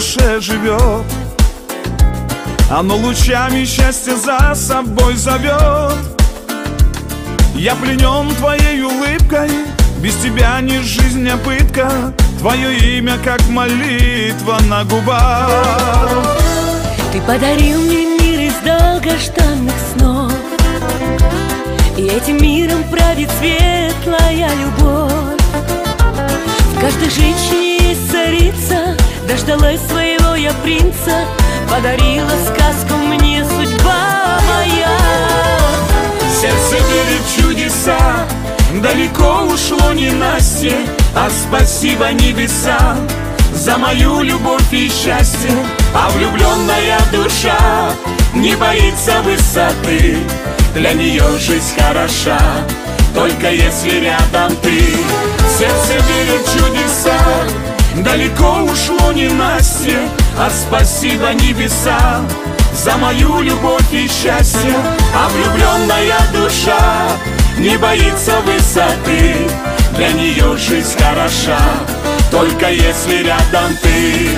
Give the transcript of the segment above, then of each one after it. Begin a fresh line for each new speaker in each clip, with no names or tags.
душе живет. Оно лучами счастья за собой зовет. Я пленен твоей улыбкой, без тебя не жизнь, а пытка. Твое имя, как молитва на губах.
Ты подарил мне мир из долгожданных снов, и этим миром правит светлая любовь. В каждой женщине есть царица, дождалась своего я принца. Подарила сказку мне судьба моя.
Сердце верит в чудеса, далеко ушло ненастье. А спасибо небесам за мою любовь и счастье. А влюбленная душа не боится высоты. Для нее жизнь хороша, только если рядом ты. Сердце верит в чудеса, далеко ушло ненастье. А спасибо небесам за мою любовь и счастье. А влюбленная душа не боится высоты. Для нее жизнь хороша, только если рядом ты.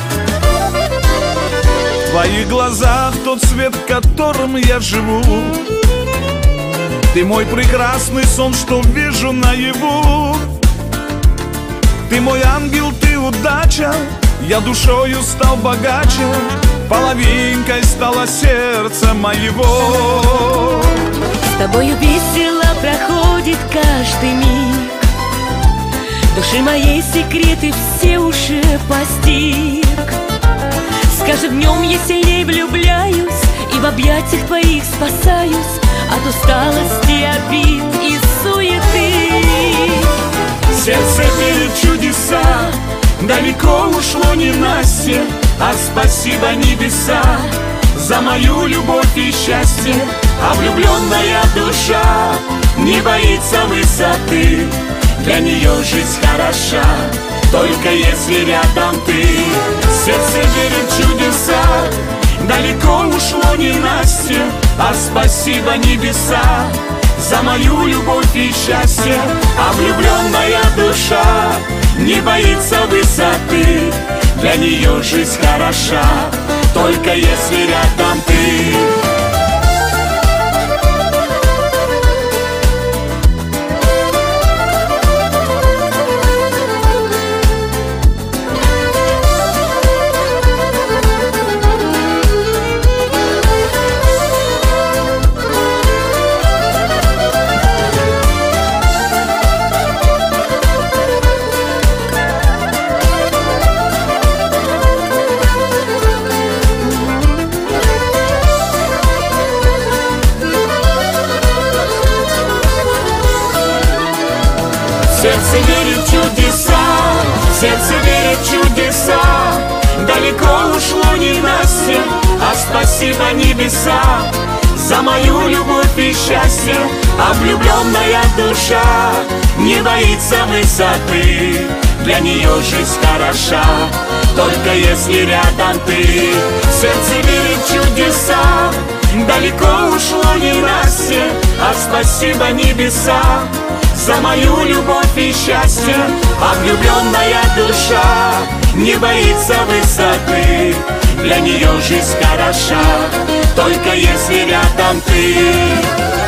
В твоих глазах тот свет, в котором я живу. Ты мой прекрасный сон, что вижу наяву. Ты мой ангел, ты удача, я душою стал богаче. Половинкой стало сердце моего.
С тобою весело проходит каждый миг. Души моей секреты все уже постиг. С каждым днем я сильнее влюбляюсь, и в объятиях твоих спасаюсь от усталости, обид и суеты.
Сердце верит в чудеса, далеко ушло ненастье. А спасибо небеса за мою любовь и счастье. А влюбленная душа не боится высоты. Для нее жизнь хороша, только если рядом ты. Сердце верит в чудеса, далеко ушло ненастье. А спасибо небеса за мою любовь и счастье. А влюбленная душа не боится высоты. Для нее жизнь хороша, только если рядом ты. Сердце верит в чудеса, сердце верит в чудеса. Далеко ушло ненастье, а спасибо небеса за мою любовь и счастье. А влюбленная душа не боится высоты. Для нее жизнь хороша, только если рядом ты. Сердце верит в чудеса, далеко ушло ненастье, а спасибо небеса за мою любовь и счастье. А влюбленная душа не боится высоты. Для нее жизнь хороша, только если рядом ты.